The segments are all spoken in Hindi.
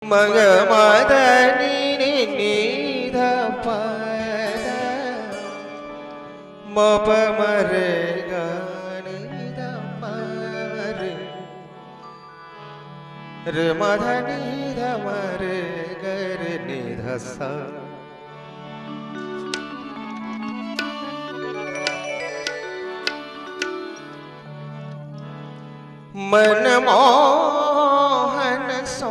मग मदनी निध पद मप मरे गणिध पर रे मधनी ध मरे गर निध सा मन मोहन सो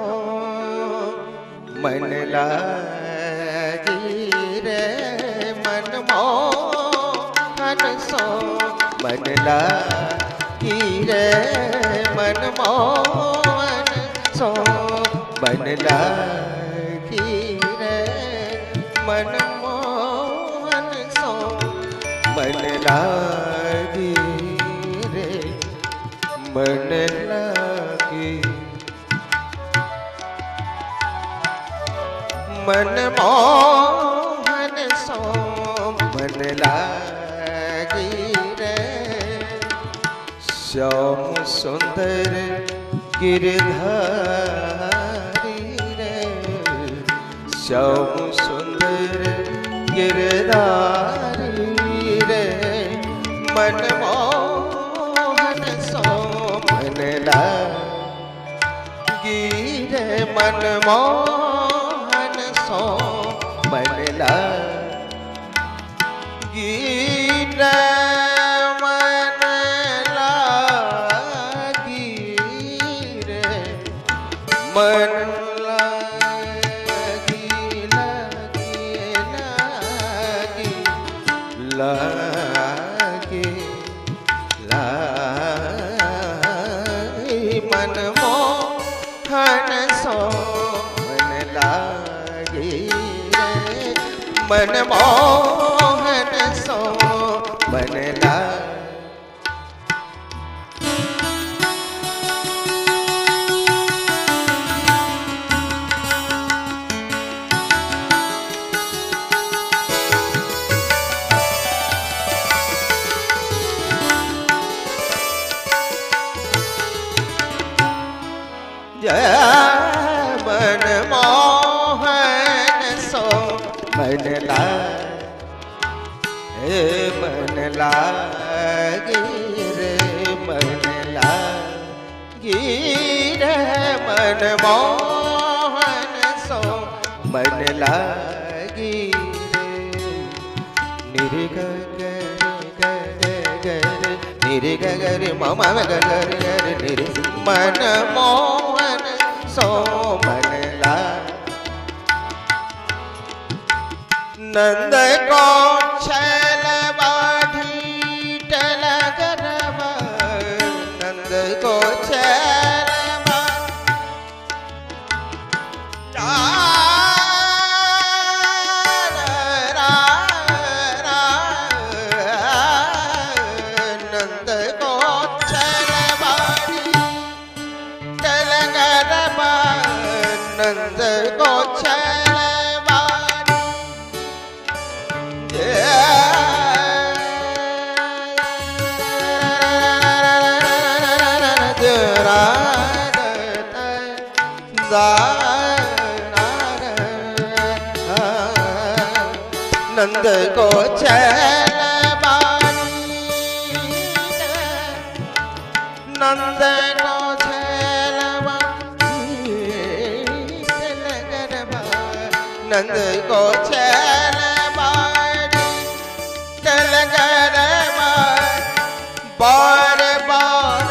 मन लागी रे मन मोहन सो मन लागी रे मन मोहन सो मन लागी रे मन मोहन सो मन लागी रे मन लागी मन मोहन सो मन लागी रे श्याम सुंदर गिरधारी रे श्याम सुंदर गिरधारी रे मन मोहन सो मन लागी रे मन मोहन सो मन लागी रे मन लागी रे मन लागी लागी लागी मन मोहन सो मन लागी रे मन मोहन सो मन लागी मन मोहन सो मन लागी रे मन लागी रे मन मोहन सो मन लागी रे निरे गरे मामा गरे गरे निरे मन मोहन सो मन ला नंद को छैल बाढ़ी टल गरब नंद को छैल नंद को छैल बाढ़ी टल गरब नंद को छैल नंद को छैल बाड़ी नंद को छैल नंद को छैल बाड़ी टल गरब बार बार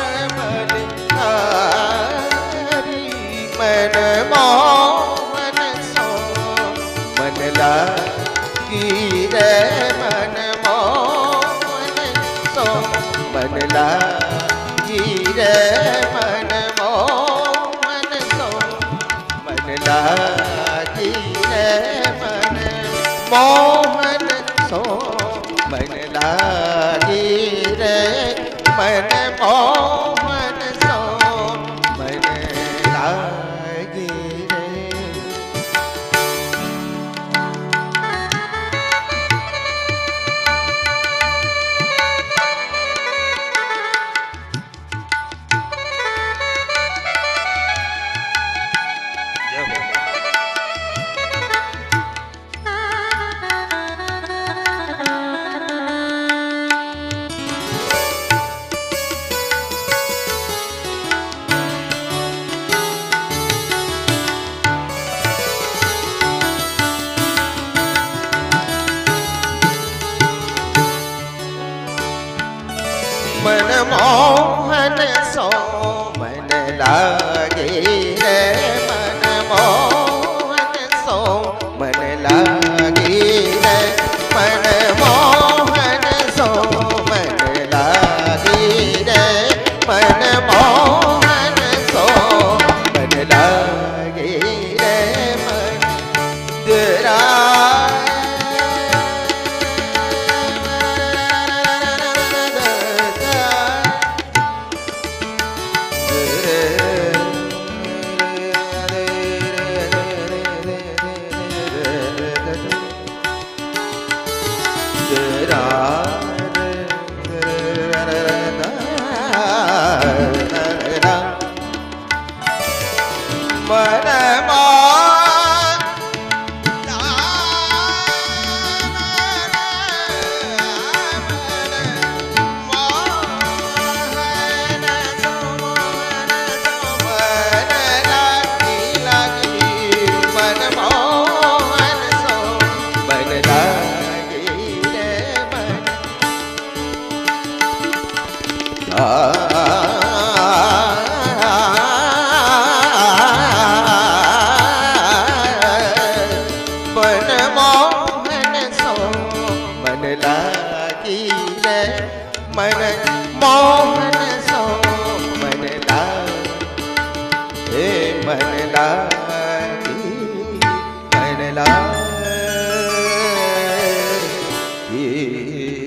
बलिहारी मन मोहन सो मन लागी रे मन मोहन सो मन लागी रे मन मोहन सो मन लागी रे मन मोहन सो मन लागी रे मन मोहन सो मन लागी रे जय हो। सो मन लागे रे मन मोहन सो मन लागे रे मन मोहन सो मन लागे रे मन मोहन सो मन लागे रे मन तेरा मन लागी